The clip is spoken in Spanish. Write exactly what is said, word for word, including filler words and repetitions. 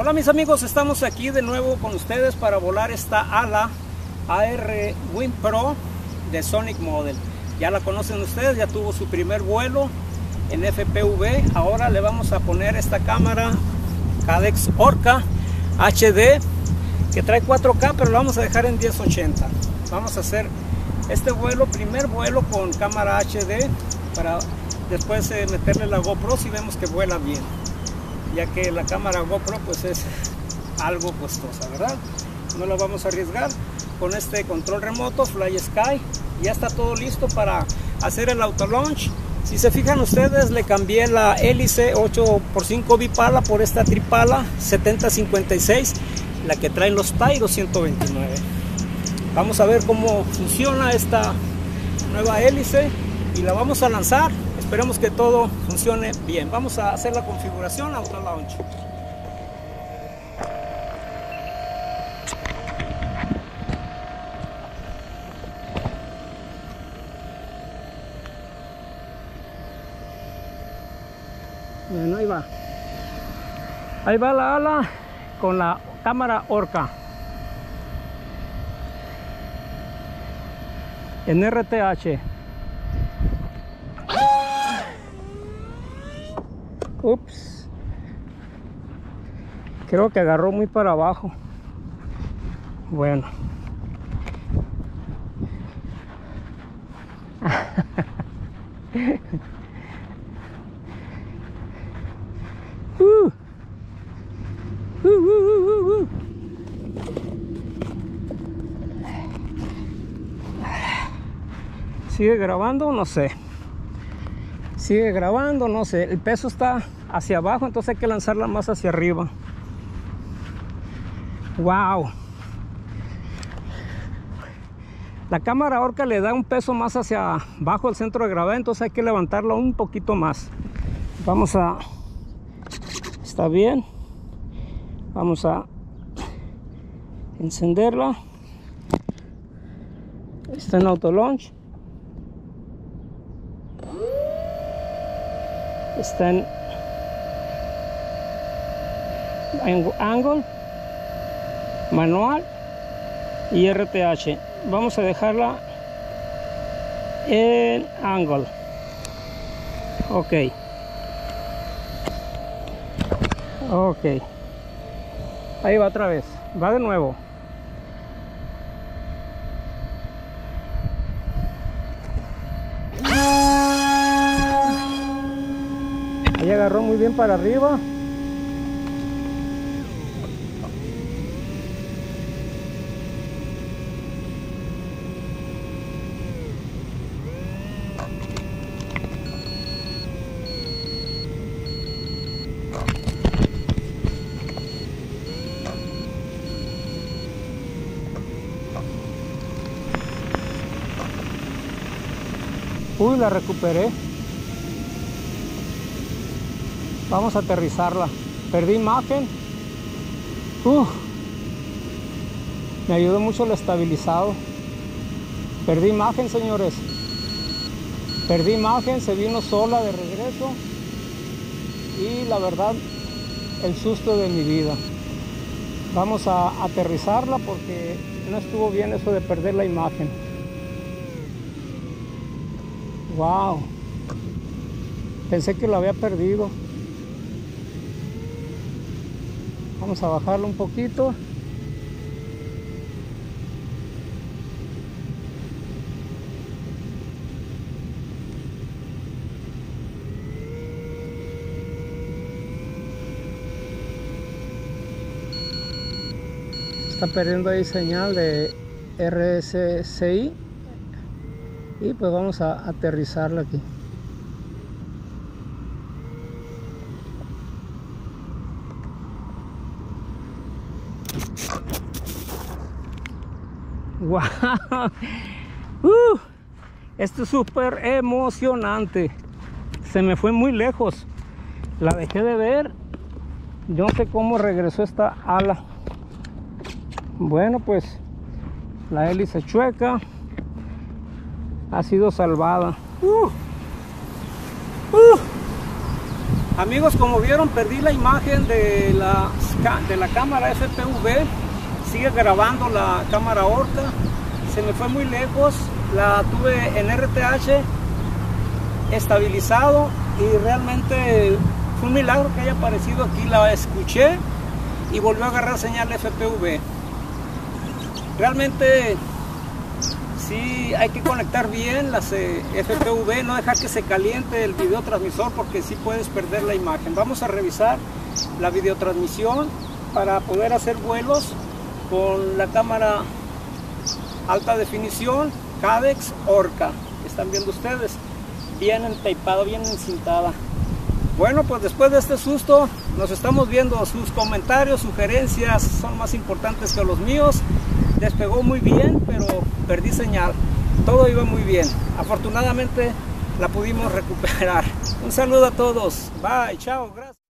Hola mis amigos, estamos aquí de nuevo con ustedes para volar esta ala A R Wing Pro de Sonic Model. Ya la conocen ustedes, ya tuvo su primer vuelo en F P V. Ahora le vamos a poner esta cámara Cadex Orca H D que trae cuatro K, pero lo vamos a dejar en diez ochenta. Vamos a hacer este vuelo, primer vuelo con cámara H D, para después eh, meterle la GoPro si vemos que vuela bien, ya que la cámara GoPro pues es algo costosa, ¿verdad? No la vamos a arriesgar. Con este control remoto Fly Sky ya está todo listo para hacer el auto launch. Si se fijan ustedes, le cambié la hélice ocho por cinco bipala por esta tripala setenta cincuenta y seis, la que traen los Tyro ciento veintinueve. Vamos a ver cómo funciona esta nueva hélice y la vamos a lanzar. Esperemos que todo funcione bien. Vamos a hacer la configuración auto launch. Bueno, ahí va. Ahí va la ala con la cámara Orca en R T H. Ups, creo que agarró muy para abajo. Bueno, uh. Uh, uh, uh, uh. ¿Sigue grabando? No sé. Sigue grabando, no sé. El peso está hacia abajo, entonces hay que lanzarla más hacia arriba. Wow. La cámara Orca le da un peso más hacia abajo del centro de gravedad, entonces hay que levantarla un poquito más. Vamos a... Está bien. Vamos a encenderla. Está en auto launch. Está en angle, manual y R T H. Vamos a dejarla en angle. Ok. Ok. Ahí va otra vez. Va de nuevo. Ahí agarró muy bien para arriba. Uy, la recuperé. Vamos a aterrizarla. Perdí imagen. Uf. Me ayudó mucho el estabilizado. Perdí imagen, señores. Perdí imagen, se vino sola de regreso. Y la verdad, el susto de mi vida. Vamos a aterrizarla porque no estuvo bien eso de perder la imagen. Wow. Pensé que la había perdido. Vamos a bajarlo un poquito. Está perdiendo ahí señal de R S C I. Y pues vamos a aterrizarla aquí. ¡Wow! Uh, esto es súper emocionante. Se me fue muy lejos. La dejé de ver. Yo no sé cómo regresó esta ala. Bueno, pues la hélice chueca ha sido salvada. Uh, uh, Amigos, como vieron, perdí la imagen de la, de la cámara F P V. Sigue grabando la cámara Orca. Se me fue muy lejos. La tuve en R T H estabilizado y realmente fue un milagro que haya aparecido aquí. La escuché y volvió a agarrar señal F P V. Realmente sí hay que conectar bien las eh, F P V, no dejar que se caliente el videotransmisor porque sí puedes perder la imagen. Vamos a revisar la videotransmisión para poder hacer vuelos con la cámara alta definición Cadex Orca. Están viendo ustedes, bien entapado, bien encintada. Bueno, pues después de este susto nos estamos viendo. Sus comentarios, sugerencias son más importantes que los míos. Despegó muy bien, pero perdí señal. Todo iba muy bien. Afortunadamente la pudimos recuperar. Un saludo a todos. Bye, chao, gracias.